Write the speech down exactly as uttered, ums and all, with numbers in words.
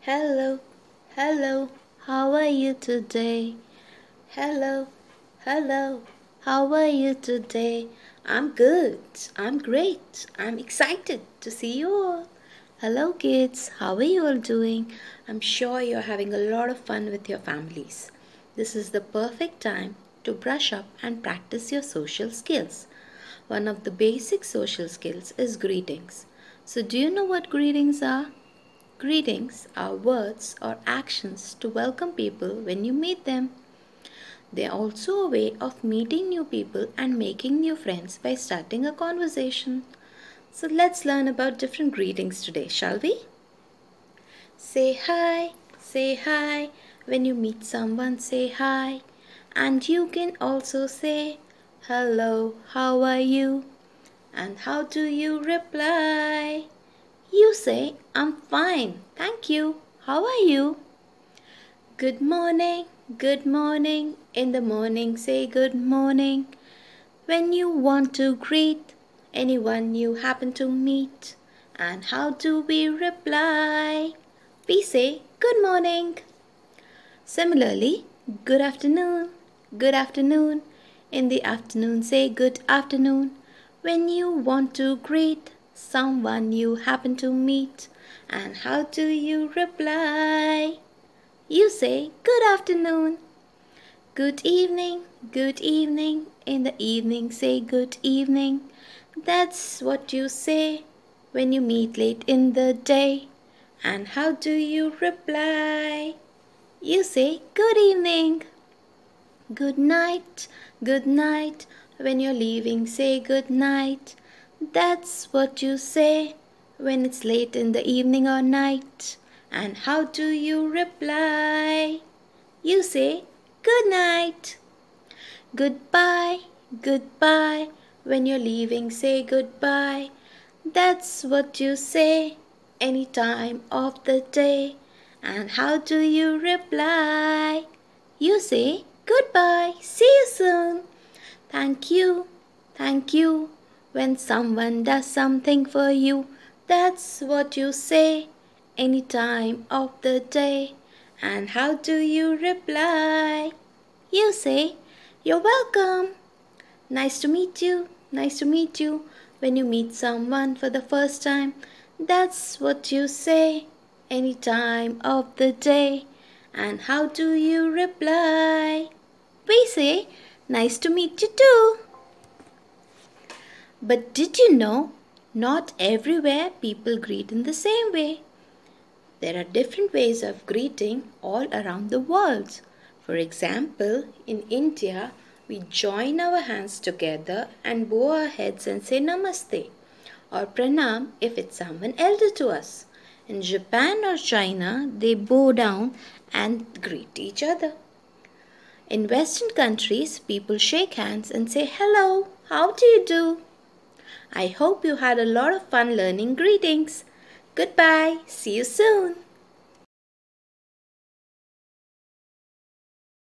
Hello, hello, how are you today? Hello, hello, how are you today? I'm good, I'm great, I'm excited to see you all. Hello, kids, how are you all doing? I'm sure you're having a lot of fun with your families. This is the perfect time to brush up and practice your social skills. One of the basic social skills is greetings. So, do you know what greetings are? Greetings are words or actions to welcome people when you meet them. They are also a way of meeting new people and making new friends by starting a conversation. So let's learn about different greetings today, shall we? Say hi, say hi. When you meet someone, say hi. And you can also say, hello, how are you? And how do you reply? You say, I'm fine, thank you. How are you? Good morning, good morning. In the morning, say good morning. When you want to greet anyone you happen to meet. And how do we reply? We say good morning. Similarly, good afternoon, good afternoon. In the afternoon, say good afternoon. When you want to greet someone you happen to meet. And how do you reply? You say good afternoon. Good evening, good evening. In the evening, say good evening. That's what you say when you meet late in the day. And how do you reply? You say good evening. Good night, good night. When you're leaving, say good night. That's what you say when it's late in the evening or night. And how do you reply? You say good night. Goodbye, goodbye. When you're leaving, say goodbye. That's what you say any time of the day. And how do you reply? You say goodbye, see you soon. Thank you, thank you. When someone does something for you, that's what you say any time of the day. And how do you reply? You say, you're welcome. Nice to meet you, nice to meet you. When you meet someone for the first time, that's what you say any time of the day. And how do you reply? We say, nice to meet you too. But did you know, not everywhere people greet in the same way. There are different ways of greeting all around the world. For example, in India, we join our hands together and bow our heads and say Namaste or Pranam if it's someone elder to us. In Japan or China, they bow down and greet each other. In Western countries, people shake hands and say hello, how do you do? I hope you had a lot of fun learning greetings. Goodbye, see you soon.